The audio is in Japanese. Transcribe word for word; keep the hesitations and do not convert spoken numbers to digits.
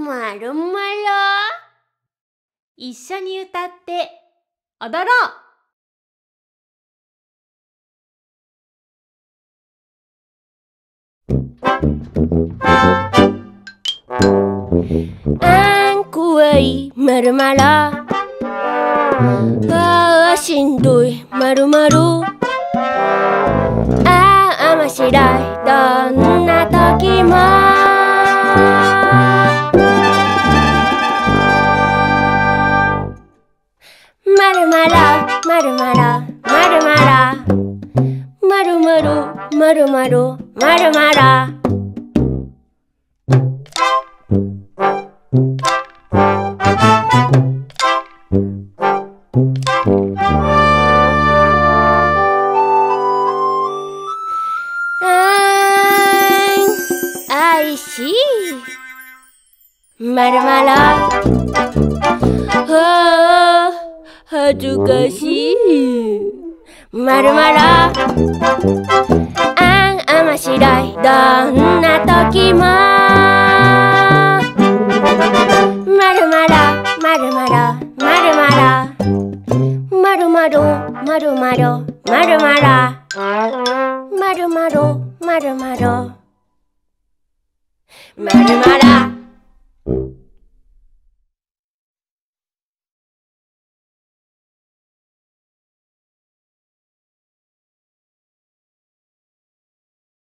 まるまろ一緒に歌って踊ろう。 あん怖いまるまろ、ああしんどいまるまろ、ああ面白いどんなときも、まるまろまるまろまるまろまるまろまるまろまるまろ。おいしいまるまろ、はあずかしいまるまろ、あん面白いどんなときも、まるまろまるまろまるまろまるまろまるまろまるまろまるまろまるまろまるまろ。